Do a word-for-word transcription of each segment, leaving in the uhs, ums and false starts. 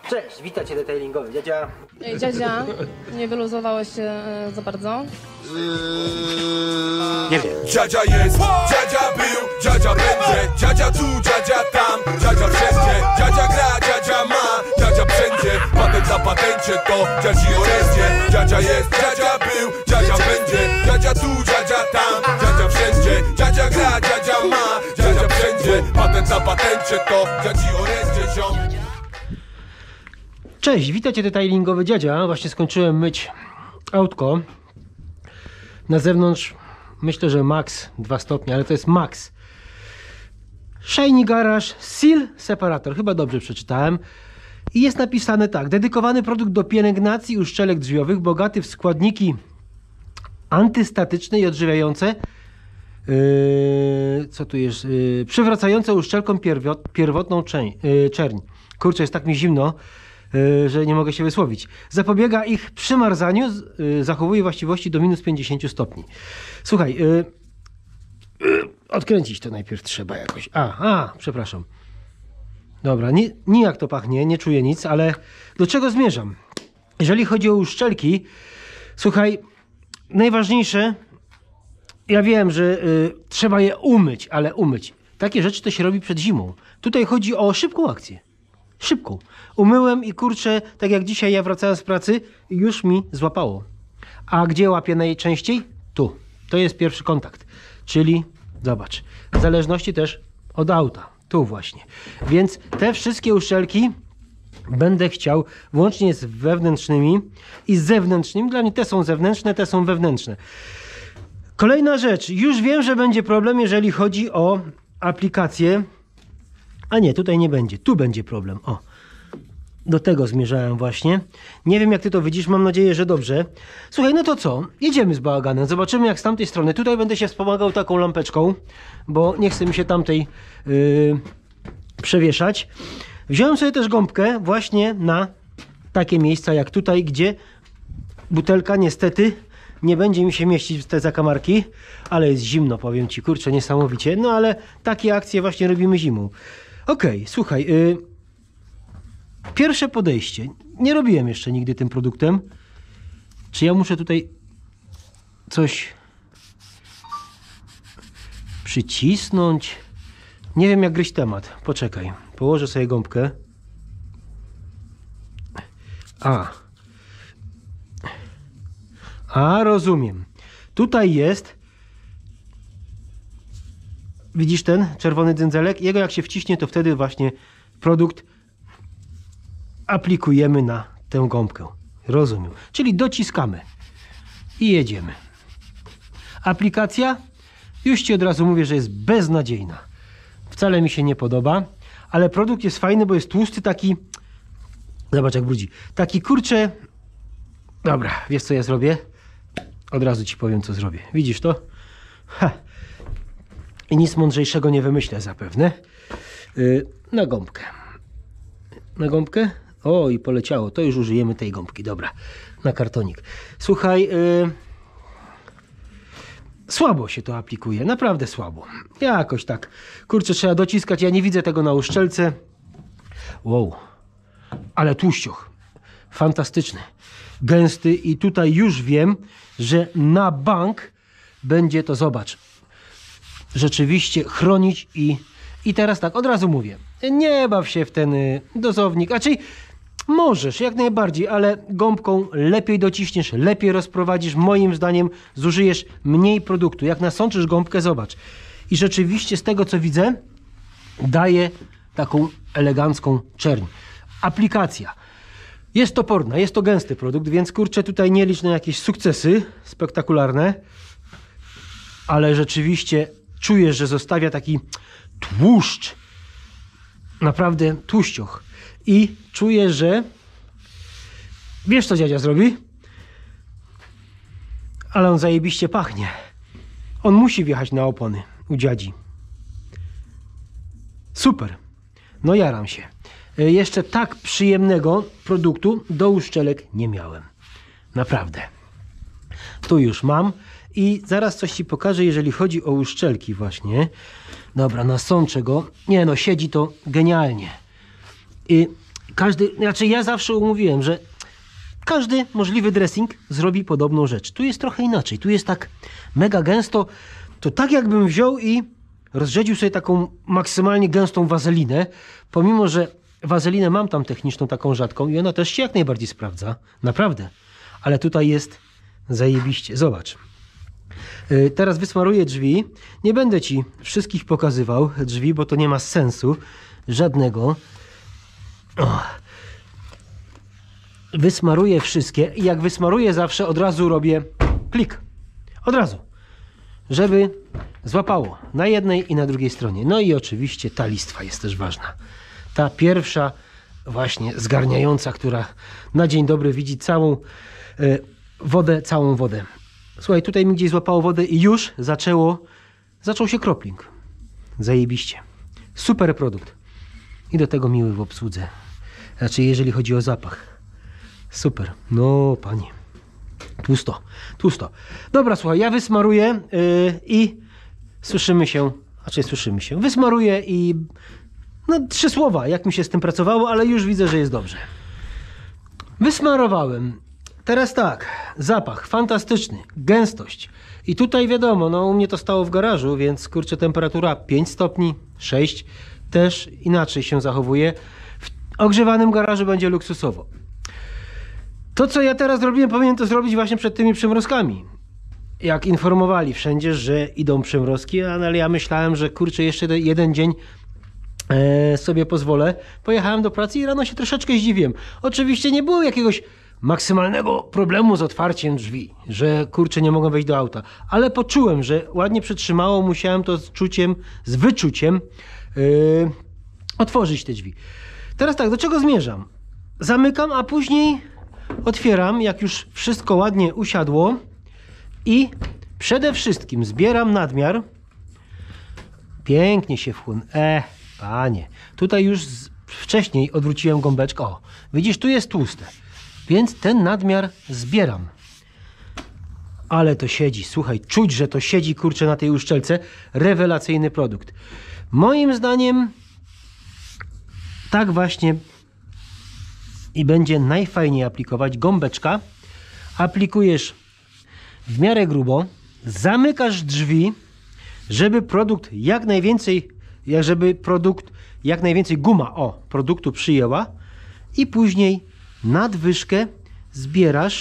Cześć, witajcie detailingowy, dziadzia. Ej, dziadzia, nie wyluzowałeś się e, za bardzo? Nie wiem. Dziadzia jest, dziadzia był, dziadzia będzie, dziadzia tu, dziadzia tam, dziadzia wszędzie, dziadzia gra, dziadzia ma, dziadzia wszędzie, patent na patencie to dziadzi orędzie. Dziadzia jest, dziadzia był, dziadzia będzie, dziadzia tu, dziadzia tam, dziadzia wszędzie, dziadzia gra, dziadzia ma, dziadzia wszędzie, patent na patencie to dziadzi orędzie, ziom. Cześć, witajcie detailingowy dziadzia. Właśnie skończyłem myć autko. Na zewnątrz myślę, że max dwa stopnie, ale to jest max. Shiny Garage Seal Separator, chyba dobrze przeczytałem. I jest napisane tak: dedykowany produkt do pielęgnacji uszczelek drzwiowych, bogaty w składniki antystatyczne i odżywiające. Yy, co tu jest? Yy, przywracające uszczelkom pierwotną czerń, yy, czerń. Kurczę, jest tak mi zimno, Yy, że nie mogę się wysłowić. Zapobiega ich przymarzaniu, yy, zachowuje właściwości do minus pięćdziesięciu stopni. Słuchaj, yy, yy, odkręcić to najpierw trzeba jakoś. A, a, przepraszam. Dobra, nie, nijak to pachnie, nie czuję nic, ale do czego zmierzam? Jeżeli chodzi o uszczelki, słuchaj, najważniejsze, ja wiem, że yy, trzeba je umyć, ale umyć. Takie rzeczy to się robi przed zimą. Tutaj chodzi o szybką akcję. Szybką. Umyłem i kurczę, tak jak dzisiaj ja wracałem z pracy, już mi złapało. A gdzie łapię najczęściej? Tu. To jest pierwszy kontakt. Czyli, zobacz, w zależności też od auta. Tu właśnie. Więc te wszystkie uszczelki będę chciał, włącznie z wewnętrznymi i z zewnętrznymi. Dla mnie te są zewnętrzne, te są wewnętrzne. Kolejna rzecz. Już wiem, że będzie problem, jeżeli chodzi o aplikację. A nie, tutaj nie będzie. Tu będzie problem. O, do tego zmierzałem właśnie. Nie wiem, jak ty to widzisz. Mam nadzieję, że dobrze. Słuchaj, no to co? Jedziemy z bałaganem. Zobaczymy, jak z tamtej strony. Tutaj będę się wspomagał taką lampeczką, bo nie chcę mi się tamtej yy, przewieszać. Wziąłem sobie też gąbkę właśnie na takie miejsca jak tutaj, gdzie butelka niestety nie będzie mi się mieścić w te zakamarki, ale jest zimno, powiem ci, kurczę, niesamowicie. No ale takie akcje właśnie robimy zimą. Okej, okay, słuchaj, yy, pierwsze podejście. Nie robiłem jeszcze nigdy tym produktem. Czy ja muszę tutaj coś przycisnąć? Nie wiem, jak gryźć temat. Poczekaj, położę sobie gąbkę. A. A, rozumiem. Tutaj jest, widzisz ten czerwony dzędzelek? Jego jak się wciśnie, to wtedy właśnie produkt aplikujemy na tę gąbkę. Rozumiem. Czyli dociskamy i jedziemy. Aplikacja, już ci od razu mówię, że jest beznadziejna. Wcale mi się nie podoba, ale produkt jest fajny, bo jest tłusty, taki, zobacz jak brudzi, taki kurczę. Dobra, wiesz co ja zrobię? Od razu ci powiem, co zrobię. Widzisz to? Ha. I nic mądrzejszego nie wymyślę zapewne. Yy, na gąbkę. Na gąbkę? O, i poleciało. To już użyjemy tej gąbki. Dobra. Na kartonik. Słuchaj. Yy, słabo się to aplikuje. Naprawdę słabo. Jakoś tak. Kurczę, trzeba dociskać. Ja nie widzę tego na uszczelce. Wow. Ale tłuścioch. Fantastyczny. Gęsty i tutaj już wiem, że na bank będzie to, zobacz, rzeczywiście chronić i, i teraz tak, od razu mówię, nie baw się w ten dozownik, raczej możesz jak najbardziej, ale gąbką lepiej dociśniesz, lepiej rozprowadzisz, moim zdaniem zużyjesz mniej produktu. Jak nasączysz gąbkę, zobacz, i rzeczywiście z tego co widzę daje taką elegancką czerń. Aplikacja. Jest toporna, jest to gęsty produkt, więc kurczę, tutaj nie licz na jakieś sukcesy spektakularne, ale rzeczywiście czujesz, że zostawia taki tłuszcz, naprawdę tłuścioch. I czuję, że wiesz co dziadzia zrobi? Ale on zajebiście pachnie. On musi wjechać na opony u dziadzi. Super. No jaram się. Jeszcze tak przyjemnego produktu do uszczelek nie miałem. Naprawdę. Tu już mam i zaraz coś ci pokażę, jeżeli chodzi o uszczelki właśnie. Dobra, nasączę go. Nie no, siedzi to genialnie. I każdy, znaczy ja zawsze umówiłem, że każdy możliwy dressing zrobi podobną rzecz. Tu jest trochę inaczej. Tu jest tak mega gęsto. To tak jakbym wziął i rozrzedził sobie taką maksymalnie gęstą wazelinę. Pomimo, że wazelinę mam tam techniczną, taką rzadką i ona też się jak najbardziej sprawdza. Naprawdę. Ale tutaj jest zajebiście. Zobacz. Yy, teraz wysmaruję drzwi. Nie będę ci wszystkich pokazywał drzwi, bo to nie ma sensu żadnego. O. Wysmaruję wszystkie i jak wysmaruję zawsze od razu robię klik. Od razu. Żeby złapało na jednej i na drugiej stronie. No i oczywiście ta listwa jest też ważna. Ta pierwsza właśnie zgarniająca, która na dzień dobry widzi całą y, wodę, całą wodę. Słuchaj, tutaj mi gdzieś złapało wodę i już zaczęło, zaczął się kropling. Zajebiście. Super produkt. I do tego miły w obsłudze. Znaczy, jeżeli chodzi o zapach. Super. No, panie. Tłusto. Tłusto. Dobra, słuchaj, ja wysmaruję yy, i słyszymy się, znaczy słyszymy się, wysmaruję i no trzy słowa, jak mi się z tym pracowało, ale już widzę, że jest dobrze. Wysmarowałem. Teraz tak, zapach fantastyczny, gęstość. I tutaj wiadomo, no u mnie to stało w garażu, więc kurczę, temperatura pięć stopni, sześć też inaczej się zachowuje. W ogrzewanym garażu będzie luksusowo. To, co ja teraz zrobiłem, powinien to zrobić właśnie przed tymi przymrozkami. Jak informowali wszędzie, że idą przymrozki, ale ja myślałem, że kurczę, jeszcze jeden dzień e, sobie pozwolę. Pojechałem do pracy i rano się troszeczkę zdziwiłem. Oczywiście nie było jakiegoś maksymalnego problemu z otwarciem drzwi, że kurczę, nie mogę wejść do auta, ale poczułem, że ładnie przytrzymało, musiałem to z czuciem, z wyczuciem yy, otworzyć te drzwi. Teraz tak, do czego zmierzam? Zamykam, a później otwieram, jak już wszystko ładnie usiadło i przede wszystkim zbieram nadmiar. Pięknie się wchłon. E, panie, tutaj już z, wcześniej odwróciłem gąbeczkę. O, widzisz, tu jest tłuste. Więc ten nadmiar zbieram. Ale to siedzi, słuchaj, czuć, że to siedzi, kurczę, na tej uszczelce. Rewelacyjny produkt. Moim zdaniem tak właśnie i będzie najfajniej aplikować. Gąbeczka. Aplikujesz w miarę grubo. Zamykasz drzwi, żeby produkt jak najwięcej, żeby produkt jak najwięcej guma, o, produktu przyjęła i później nadwyżkę zbierasz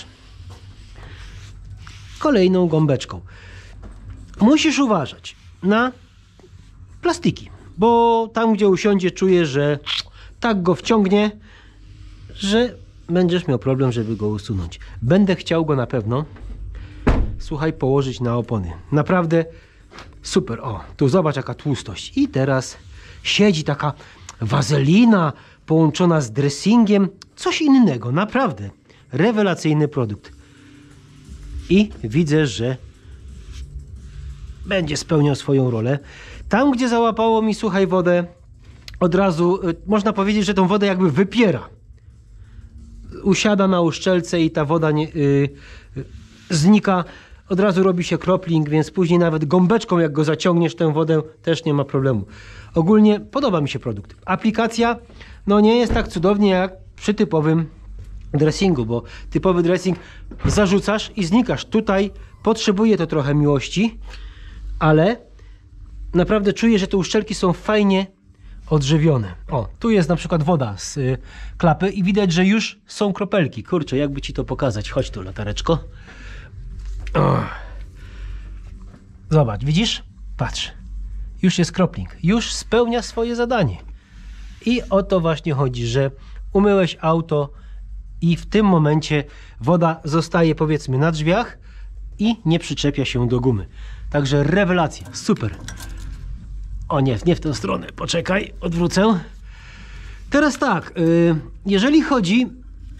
kolejną gąbeczką. Musisz uważać na plastiki, bo tam, gdzie usiądzie, czujesz, że tak go wciągnie, że będziesz miał problem, żeby go usunąć. Będę chciał go na pewno, słuchaj, położyć na opony. Naprawdę super. O, tu zobacz, jaka tłustość. I teraz siedzi taka wazelina połączona z dressingiem. Coś innego, naprawdę. Rewelacyjny produkt. I widzę, że będzie spełniał swoją rolę. Tam, gdzie załapało mi, słuchaj, wodę, od razu, y, można powiedzieć, że tą wodę jakby wypiera. Usiada na uszczelce i ta woda nie, y, y, znika. Od razu robi się kropling, więc później nawet gąbeczką, jak go zaciągniesz, tę wodę, też nie ma problemu. Ogólnie podoba mi się produkt. Aplikacja, no nie jest tak cudownie jak przy typowym dressingu, bo typowy dressing zarzucasz i znikasz. Tutaj potrzebuje to trochę miłości, ale naprawdę czuję, że te uszczelki są fajnie odżywione. O, tu jest na przykład woda z y, klapy i widać, że już są kropelki. Kurczę, jakby ci to pokazać. Chodź tu, latareczko. O. Zobacz, widzisz? Patrz. Już jest kropling. Już spełnia swoje zadanie. I o to właśnie chodzi, że umyłeś auto i w tym momencie woda zostaje, powiedzmy, na drzwiach i nie przyczepia się do gumy. Także rewelacja. Super. O nie, nie w tę stronę. Poczekaj, odwrócę. Teraz tak, jeżeli chodzi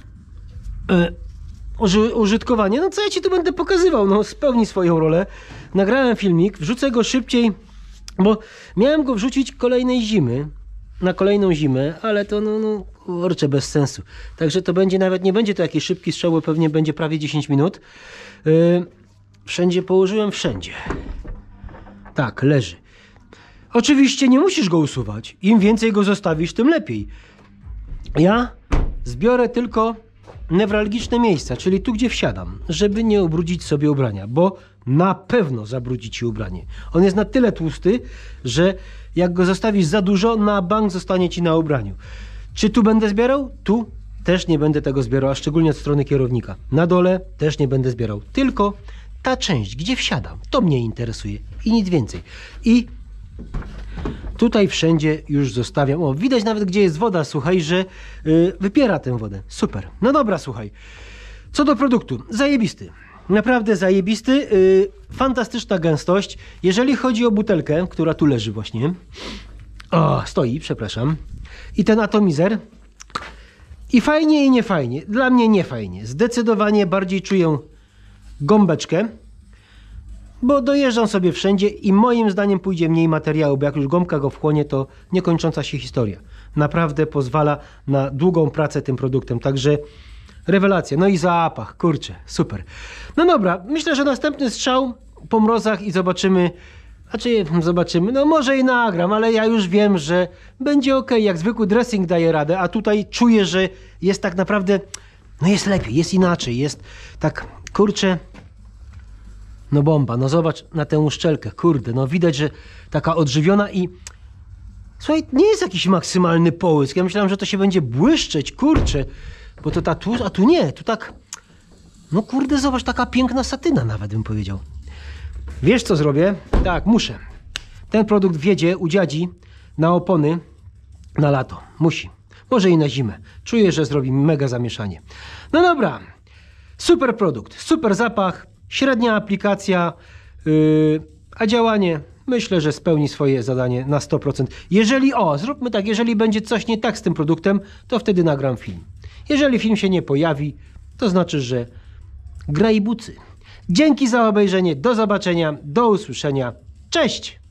o użytkowanie, no co ja ci tu będę pokazywał? No spełni swoją rolę. Nagrałem filmik, wrzucę go szybciej, bo miałem go wrzucić kolejnej zimy, na kolejną zimę, ale to no, no kurczę, bez sensu. Także to będzie, nawet nie będzie to jakiś szybki strzał, bo pewnie będzie prawie dziesięć minut. Yy, wszędzie położyłem, wszędzie. Tak, leży. Oczywiście nie musisz go usuwać. Im więcej go zostawisz, tym lepiej. Ja zbiorę tylko newralgiczne miejsca, czyli tu, gdzie wsiadam, żeby nie ubrudzić sobie ubrania, bo na pewno zabrudzi ci ubranie. On jest na tyle tłusty, że jak go zostawisz za dużo, na bank zostanie ci na ubraniu. Czy tu będę zbierał? Tu też nie będę tego zbierał, a szczególnie od strony kierownika. Na dole też nie będę zbierał, tylko ta część, gdzie wsiadam, to mnie interesuje i nic więcej. I tutaj wszędzie już zostawiam. O, widać nawet, gdzie jest woda, słuchaj, że yy, wypiera tę wodę. Super. No dobra, słuchaj. Co do produktu, zajebisty. Naprawdę zajebisty. Yy, fantastyczna gęstość. Jeżeli chodzi o butelkę, która tu leży właśnie. O, stoi, przepraszam. I ten atomizer. I fajnie i nie fajnie. Dla mnie nie fajnie. Zdecydowanie bardziej czuję gąbeczkę, bo dojeżdżam sobie wszędzie i moim zdaniem pójdzie mniej materiału, bo jak już gąbka go wchłonie, to niekończąca się historia. Naprawdę pozwala na długą pracę tym produktem, także rewelacja. No i zapach, kurczę, super. No dobra, myślę, że następny strzał po mrozach i zobaczymy, znaczy zobaczymy, no może i nagram, ale ja już wiem, że będzie ok, jak zwykły dressing daje radę, a tutaj czuję, że jest tak naprawdę, no jest lepiej, jest inaczej, jest tak, kurczę, no bomba, no zobacz na tę uszczelkę, kurde, no widać, że taka odżywiona i słuchaj, nie jest jakiś maksymalny połysk, ja myślałem, że to się będzie błyszczeć, kurczę, bo to ta tu, a tu nie, tu tak, no kurde, zobacz, taka piękna satyna nawet bym powiedział. Wiesz co zrobię? Tak, muszę. Ten produkt wjedzie u dziadzi na opony na lato, musi, może i na zimę, czuję, że zrobi mega zamieszanie. No dobra, super produkt, super zapach, średnia aplikacja, yy, a działanie myślę, że spełni swoje zadanie na sto procent. Jeżeli, o, zróbmy tak, jeżeli będzie coś nie tak z tym produktem, to wtedy nagram film. Jeżeli film się nie pojawi, to znaczy, że gra i bucy. Dzięki za obejrzenie, do zobaczenia, do usłyszenia, cześć!